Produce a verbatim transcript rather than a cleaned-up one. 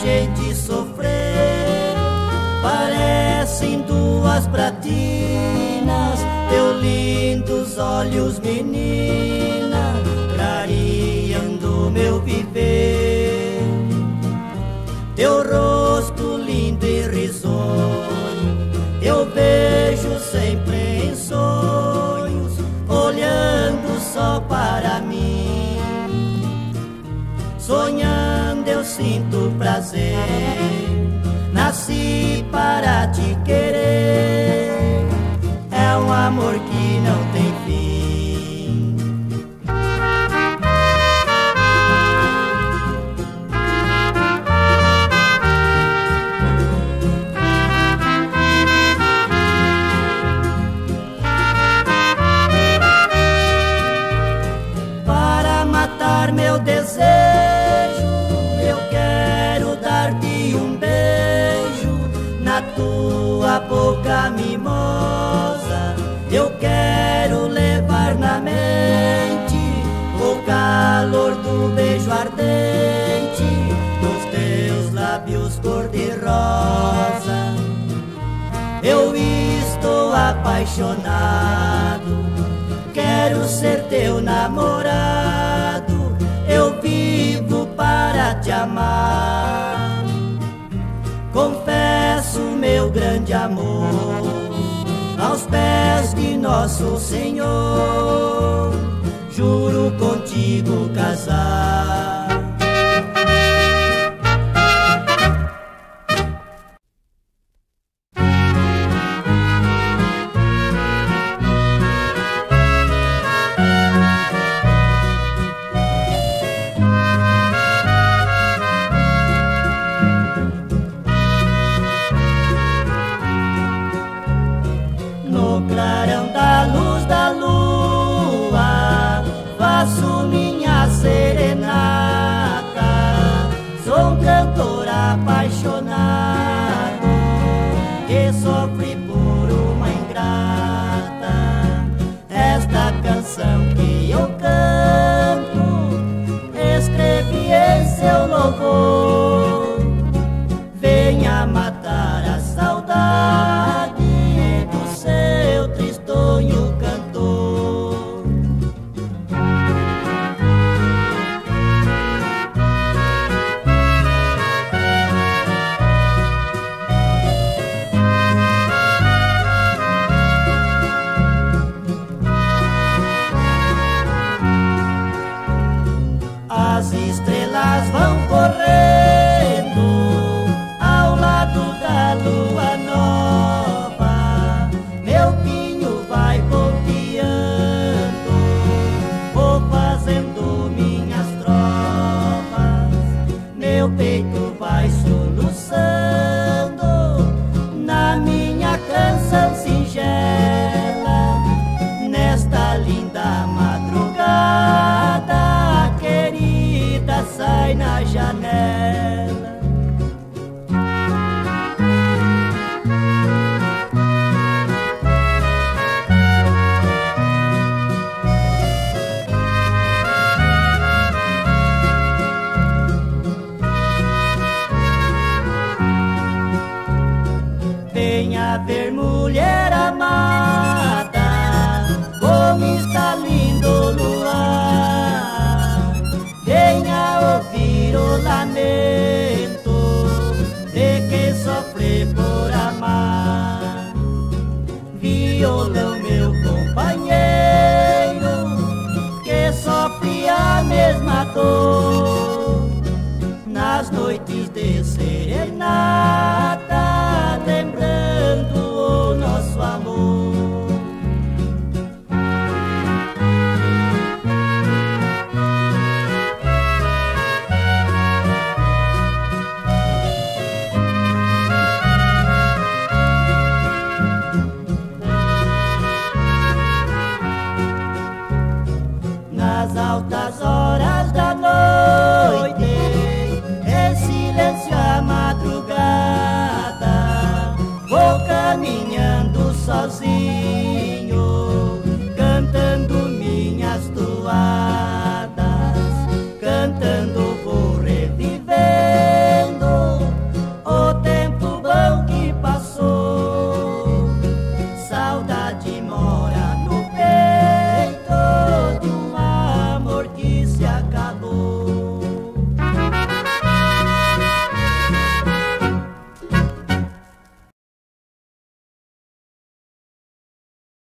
gente sofrer. Parecem duas pratinas, teus lindos olhos, menina, clareando meu viver. Teu rosto lindo e risonho, eu vejo sempre em sonhos, olhando só para mim. Sonhando eu sinto prazer, nasci para te querer. É um amor que não tem fim. Para matar meu desejo, eu quero dar-te um beijo na tua boca mimosa. Eu quero levar na mente o calor do beijo ardente dos teus lábios cor-de-rosa. Eu estou apaixonado, quero ser teu namorado. Eu vivo para te amar. Confesso meu grande amor aos pés de nosso Senhor. Juro contigo casar. Clarão da luz da lua, faço minha serenata. Sou um cantor apaixonado que sofre por uma ingrata. Esta canção que eu canto, escrevi em seu louvor. Venha matar a saudade do seu tristonho cantor. As estrelas vão correndo ao lado da lua nova. Meu pinho vai ponteando, vou fazendo minhas trovas. Meu peito vai soluçando na minha canção singela. Nesta linda madrugada, querida, sai na janela. Venha ver, mulher amada, como está lindo o luar. Venha ouvir o lamento de quem sofre por amar. Violão